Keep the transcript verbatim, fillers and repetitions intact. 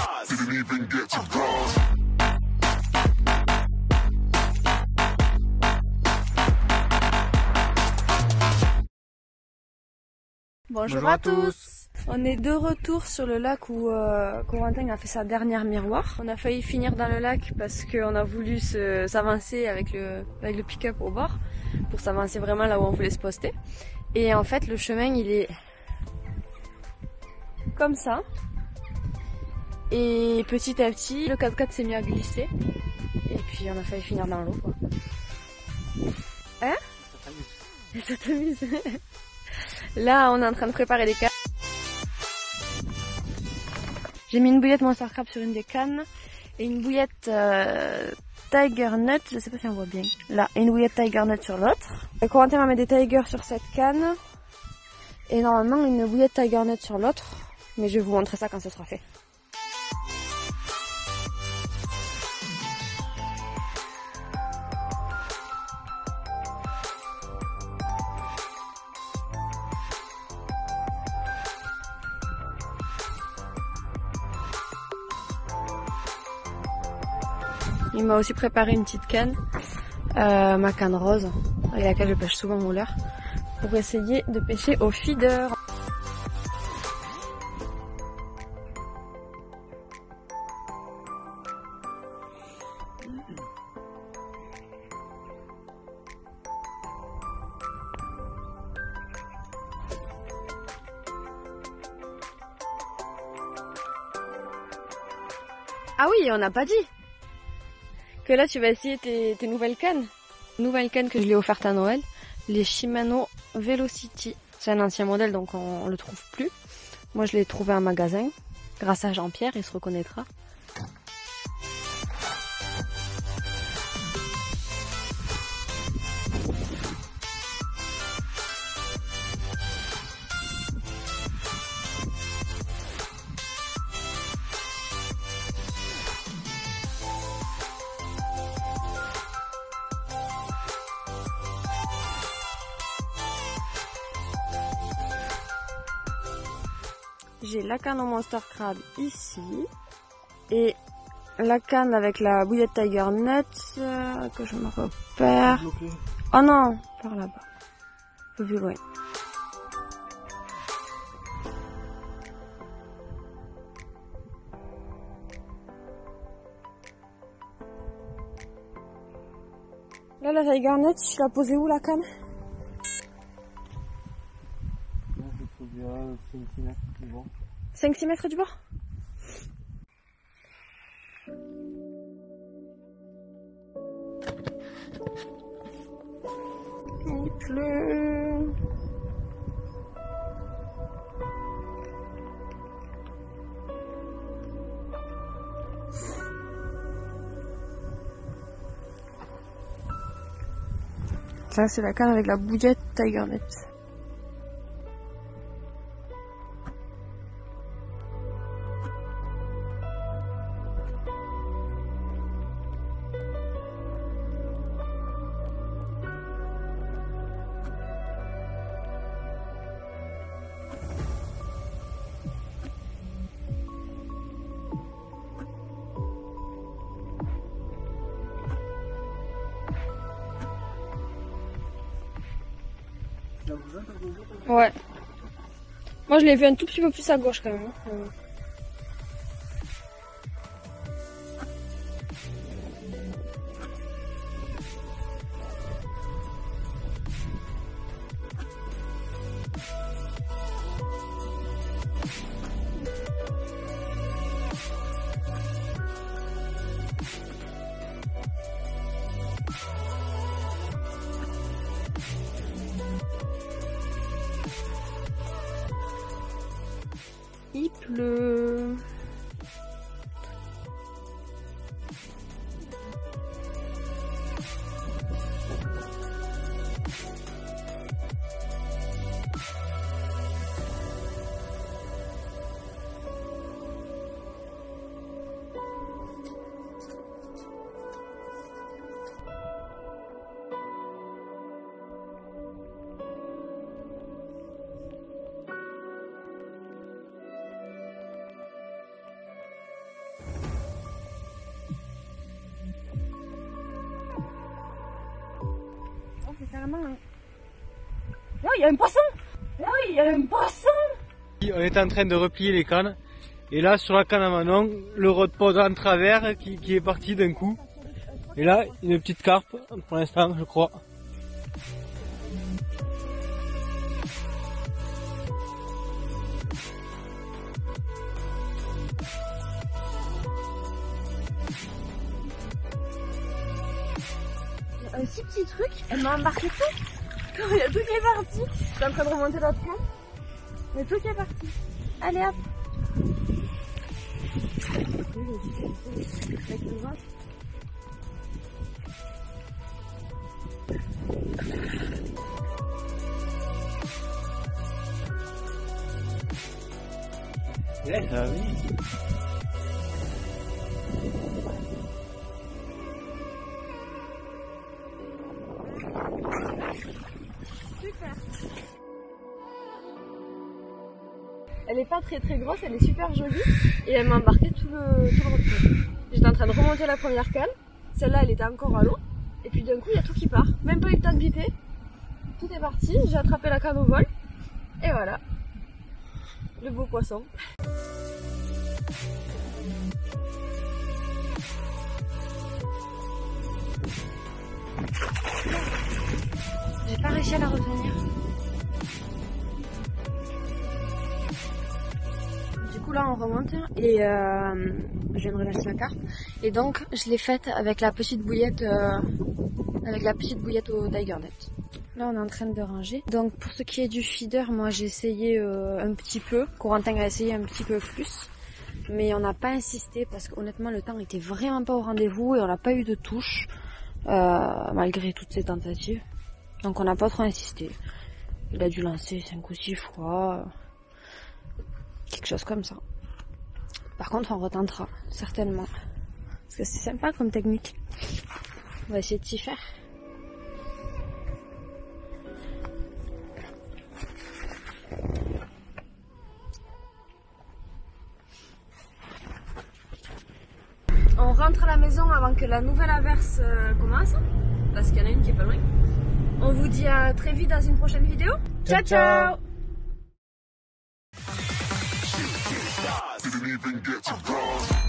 Didn't even get to cross. Bonjour, Bonjour à, à tous. tous On est de retour sur le lac où euh, Corentin a fait sa dernière miroir. On a failli finir dans le lac parce qu'on a voulu s'avancer avec le, avec le pick-up au bord pour s'avancer vraiment là où on voulait se poster. Et en fait le chemin il est comme ça. Et petit à petit le quatre-quatre s'est mis à glisser. Et puis on a failli finir dans l'eau quoi. Hein? Ça t'amuse. Là, on est en train de préparer les cannes. J'ai mis une bouillette Monster Crab sur une des cannes et une bouillette euh, Tiger Nut, je sais pas si on voit bien. Là, et une bouillette Tiger Nut sur l'autre. Corentin va mettre des Tiger sur cette canne et normalement une bouillette Tiger Nut sur l'autre. Mais je vais vous montrer ça quand ce sera fait. Il m'a aussi préparé une petite canne, euh, ma canne rose, avec laquelle je pêche souvent mon leurre, pour essayer de pêcher au feeder. Ah oui, on n'a pas dit que là tu vas essayer tes, tes nouvelles cannes. Nouvelle canne que je lui ai offerte à Noël, les Shimano Velocity. C'est un ancien modèle donc on, on le trouve plus. Moi je l'ai trouvé en magasin, grâce à Jean-Pierre, il se reconnaîtra. J'ai la canne au Monster Crab ici et la canne avec la bouillette Tiger Nut euh, que je me repère. Oh non, par là-bas, un peu plus loin. Là la Tiger Nut, je l'ai posée où la canne? cinq six mètres du bord. Il pleut. Ça c'est la canne avec la bouillette Tiger Nut. Ouais. Moi je l'ai vu un tout petit peu plus à gauche quand même. Hein. Il pleut. carrément. Hein. Oh, il y a un poisson! Oh, il y a un poisson! On est en train de replier les cannes. Et là, sur la canne à Manon, le rod-pod en travers qui, qui est parti d'un coup. Et là, une petite carpe, pour l'instant, je crois. Un si petit truc, elle m'a embarqué tout. Il y a tout qui est parti. Je suis en train de remonter l'autre canne. Il y a tout qui est parti. Allez hop. Ouais, ça va vite. Super. Elle est pas très très grosse, elle est super jolie et elle m'a embarqué tout le, tout le retour. J'étais en train de remonter la première canne, celle-là elle était encore à l'eau et puis d'un coup il y a tout qui part. Même pas eu le temps de biper, tout est parti, j'ai attrapé la canne au vol et voilà, le beau poisson. J'ai pas réussi à la retenir. Du coup là on remonte et euh, je viens de relâcher la carpe et donc je l'ai faite avec la petite bouillette euh, avec la petite bouillette au Tiger Net. Là on est en train de ranger. Donc pour ce qui est du feeder, moi j'ai essayé euh, un petit peu. Corentin a essayé un petit peu plus. Mais on n'a pas insisté parce qu'honnêtement le temps était vraiment pas au rendez-vous et on n'a pas eu de touche euh, malgré toutes ces tentatives. Donc on n'a pas trop insisté. Il a dû lancer cinq ou six fois. Quelque chose comme ça. Par contre on retentera, certainement. Parce que c'est sympa comme technique. On va essayer de s'y faire. On rentre à la maison avant que la nouvelle averse euh, commence. Parce qu'il y en a une qui est pas loin. On vous dit à très vite dans une prochaine vidéo. Ciao ciao, ciao. Didn't even get to cross.